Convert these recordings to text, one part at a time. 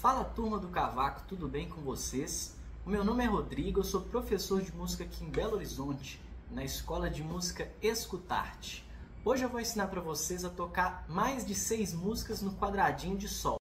Fala turma do Cavaco, tudo bem com vocês? O meu nome é Rodrigo, eu sou professor de música aqui em Belo Horizonte, na Escola de Música Escutarte. Hoje eu vou ensinar para vocês a tocar mais de 6 músicas no quadradinho de sol.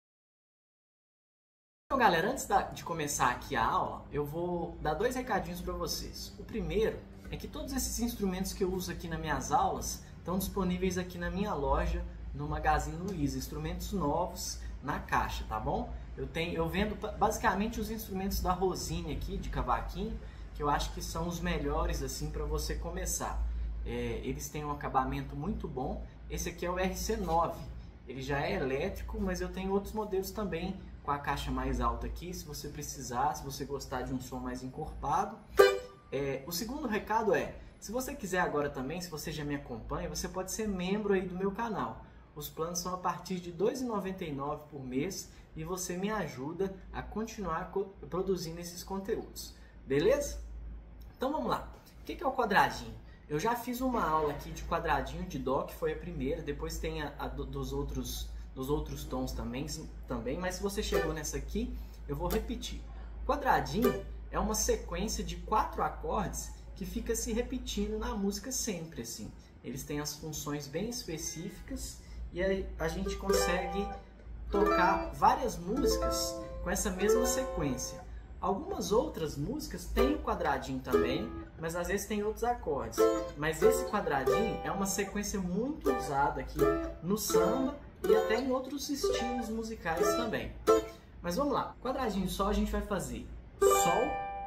Então galera, antes de começar aqui a aula, eu vou dar 2 recadinhos para vocês. O primeiro é que todos esses instrumentos que eu uso aqui nas minhas aulas estão disponíveis aqui na minha loja, no Magazine Luiza, instrumentos novos na caixa, tá bom? Eu vendo basicamente os instrumentos da Rosine aqui, de cavaquinho, que eu acho que são os melhores assim para você começar. Eles têm um acabamento muito bom. Esse aqui é o RC9, ele já é elétrico, mas eu tenho outros modelos também com a caixa mais alta aqui, se você precisar, se você gostar de um som mais encorpado. O segundo recado é, se você quiser agora também, se você já me acompanha, você pode ser membro aí do meu canal. Os planos são a partir de R$ 2,99 por mês e você me ajuda a continuar produzindo esses conteúdos. Beleza? Então vamos lá. O que é o quadradinho? Eu já fiz uma aula aqui de quadradinho de Dó, que foi a primeira, depois tem a dos outros tons também, mas se você chegou nessa aqui, eu vou repetir. Quadradinho é uma sequência de 4 acordes que fica se repetindo na música sempre, assim. Eles têm as funções bem específicas e aí a gente consegue tocar várias músicas com essa mesma sequência. Algumas outras músicas têm o quadradinho também, mas às vezes tem outros acordes. Mas esse quadradinho é uma sequência muito usada aqui no samba e até em outros estilos musicais também. Mas vamos lá. Quadradinho de Sol a gente vai fazer Sol,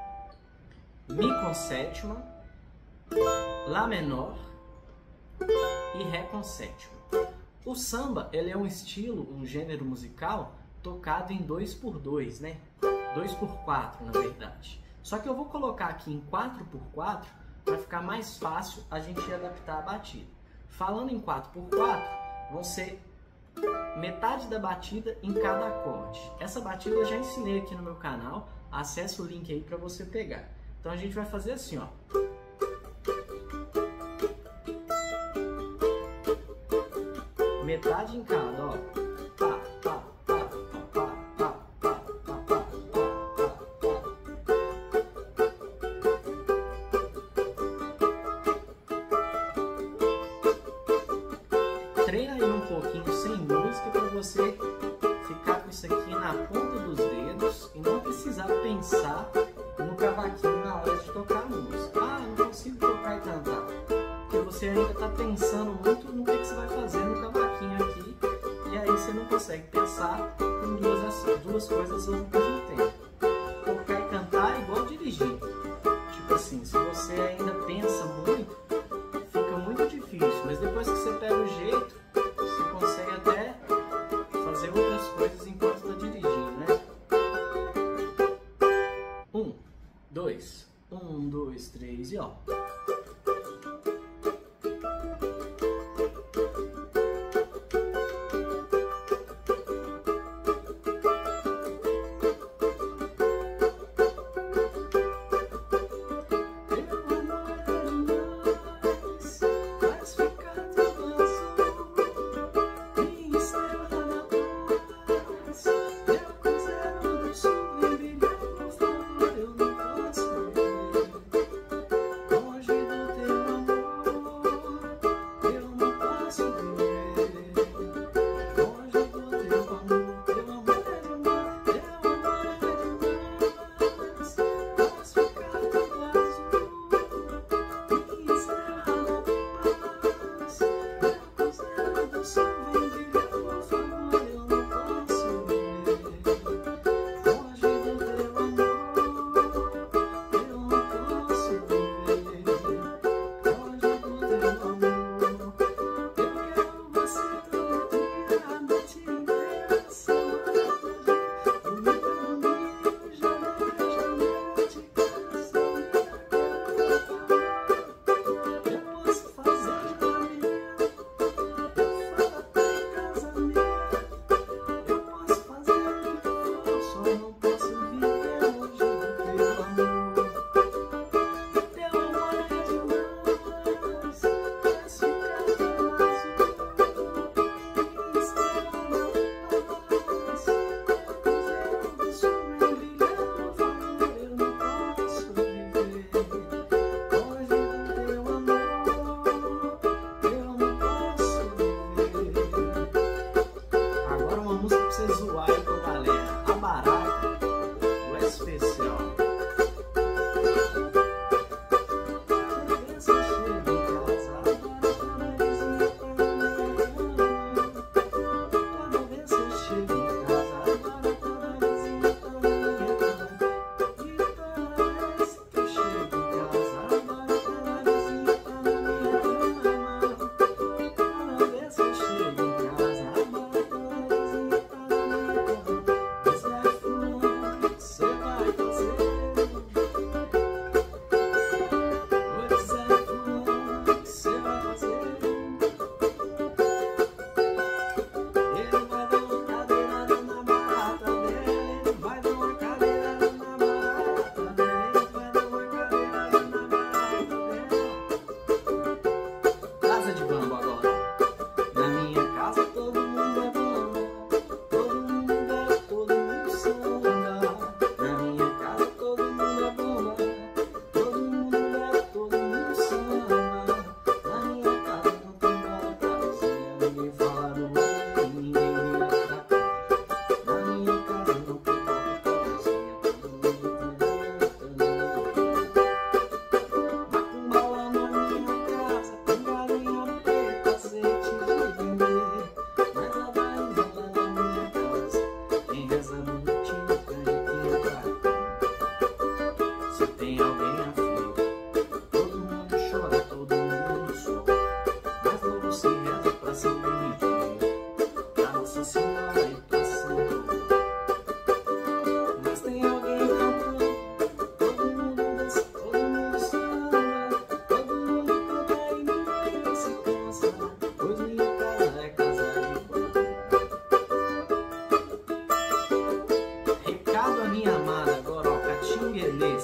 Mi com sétima, Lá menor e Ré com sétima. O samba, ele é um estilo, um gênero musical tocado em 2x2, né? 2x4, na verdade. Só que eu vou colocar aqui em 4x4 para ficar mais fácil a gente adaptar a batida. Falando em 4x4, vão ser metade da batida em cada acorde. Essa batida eu já ensinei aqui no meu canal, acesse o link aí para você pegar. Então a gente vai fazer assim, ó. Metade em cada, ó. Pá, pá, pá, pá, pá, pá, pá, pá, pá, pá. Treina aí um pouquinho sem música para você ficar com isso aqui na ponta dos dedos e não precisar pensar no cavaquinho na hora de tocar a música. Ah, eu não consigo tocar e cantar. Porque você ainda está pensando muito no que você vai fazer no cavaquinho aqui e aí você não consegue pensar em duas coisas ao mesmo tempo. Tocar e cantar é igual dirigir. Tipo assim, se você ainda pensa muito, fica muito difícil. Mas depois que você pega o jeito, você consegue até fazer outras coisas enquanto está dirigindo, né? 1, 2, 1, 2, 3 e ó.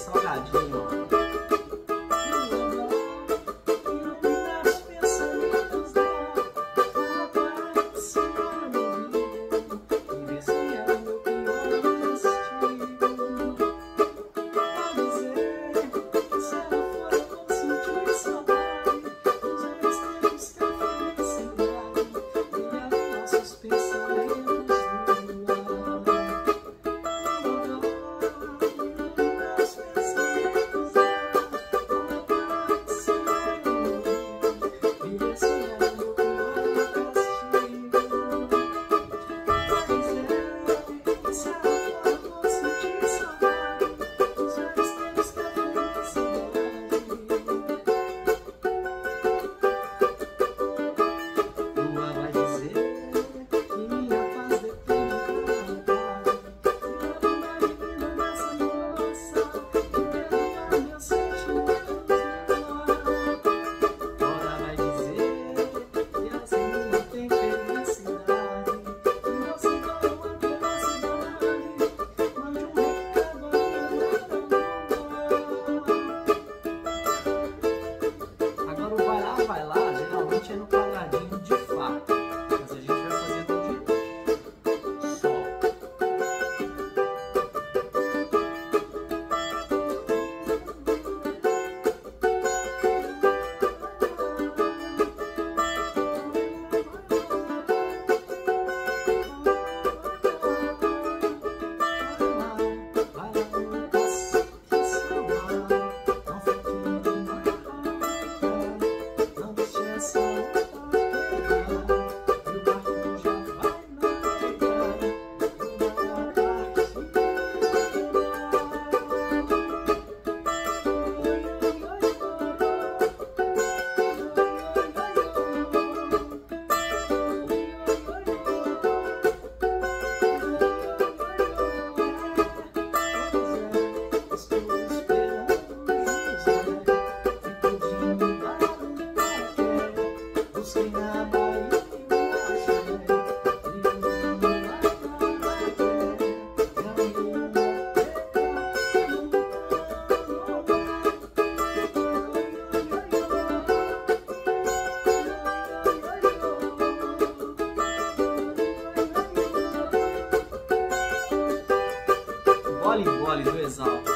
salgadinho, ó. Vai lá, geralmente é no quadradinho de Fá, mas a gente vai fazer do jeito Sol. Gole do Exalta.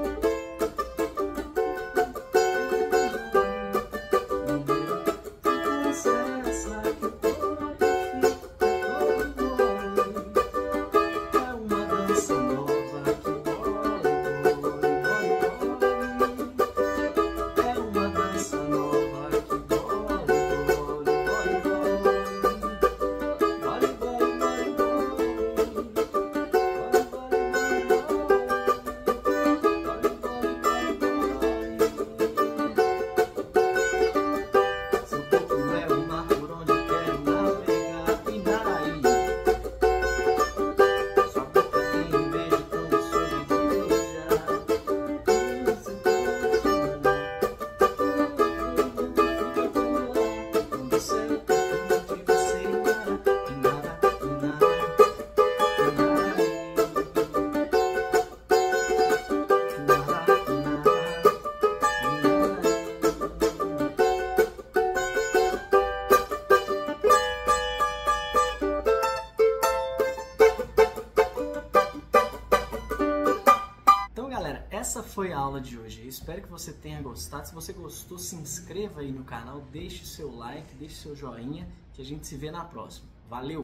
Essa foi a aula de hoje. Eu espero que você tenha gostado. Se você gostou, se inscreva aí no canal, deixe seu like, deixe seu joinha, que a gente se vê na próxima. Valeu!